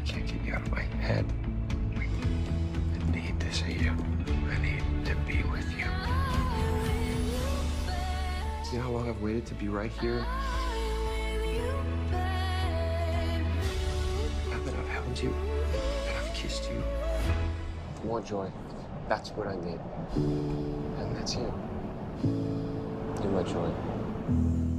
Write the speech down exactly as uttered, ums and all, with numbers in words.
can't get you out of my head. I need to see you. I need to be with you. See how long I've waited to be right here? Now that I've held you, and I've kissed you. More joy. That's what I need. And that's it. You're my joy.